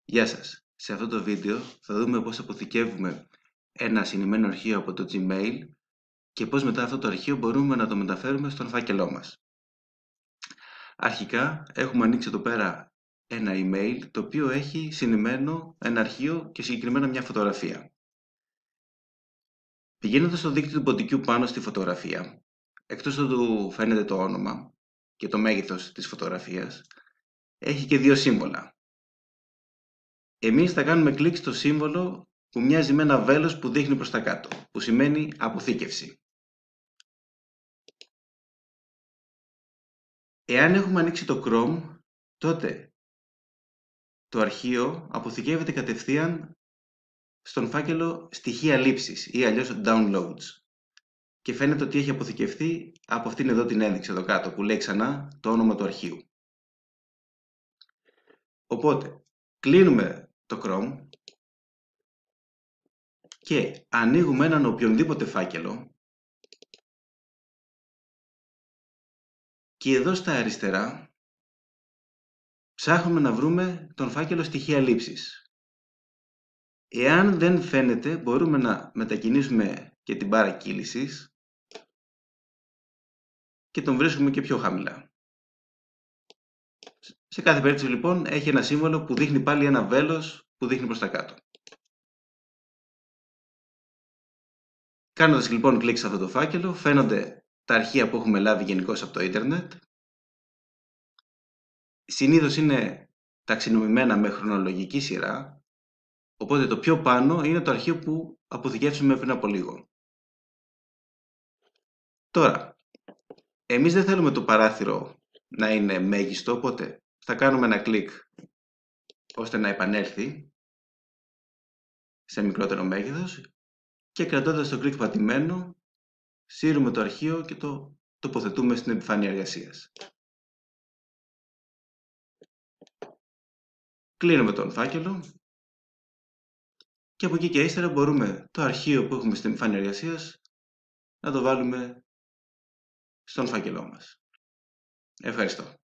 Γεια σας. Σε αυτό το βίντεο θα δούμε πώς αποθηκεύουμε ένα συνημμένο αρχείο από το Gmail και πώς μετά αυτό το αρχείο μπορούμε να το μεταφέρουμε στον φάκελό μας. Αρχικά έχουμε ανοίξει εδώ πέρα ένα email το οποίο έχει συνημμένο ένα αρχείο και συγκεκριμένα μια φωτογραφία. Πηγαίνοντας στο δίκτυο του ποντικού πάνω στη φωτογραφία, εκτός του φαίνεται το όνομα και το μέγεθος της φωτογραφίας, έχει και δύο σύμβολα. Εμείς θα κάνουμε κλικ στο σύμβολο που μοιάζει με ένα βέλος που δείχνει προς τα κάτω, που σημαίνει αποθήκευση. Εάν έχουμε ανοίξει το Chrome, τότε το αρχείο αποθηκεύεται κατευθείαν στον φάκελο στοιχεία λήψης ή αλλιώς downloads και φαίνεται ότι έχει αποθηκευτεί από αυτήν εδώ την ένδειξη εδώ κάτω που λέει ξανά το όνομα του αρχείου. Οπότε κλείνουμε το Chrome και ανοίγουμε έναν οποιονδήποτε φάκελο και εδώ στα αριστερά ψάχνουμε να βρούμε τον φάκελο στοιχεία λήψης. Εάν δεν φαίνεται, μπορούμε να μετακινήσουμε και την μπάρα κύλησης και τον βρίσκουμε και πιο χαμηλά. Σε κάθε περίπτωση λοιπόν έχει ένα σύμβολο που δείχνει πάλι ένα βέλος που δείχνει προς τα κάτω. Κάνοντας λοιπόν κλικ σε αυτό το φάκελο, φαίνονται τα αρχεία που έχουμε λάβει γενικώς από το ίντερνετ. Συνήθως είναι ταξινομημένα με χρονολογική σειρά, οπότε το πιο πάνω είναι το αρχείο που αποθηκεύσαμε πριν από λίγο. Τώρα, εμείς δεν θέλουμε το παράθυρο να είναι μέγιστο, οπότε θα κάνουμε ένα κλικ ώστε να επανέλθει σε μικρότερο μέγεθος και κρατώντας το κλικ πατημένο, σύρουμε το αρχείο και το τοποθετούμε στην επιφάνεια εργασίας. Κλείνουμε τον φάκελο και από εκεί και ύστερα μπορούμε το αρχείο που έχουμε στην επιφάνεια εργασίας να το βάλουμε στον φάκελό μας. Ευχαριστώ.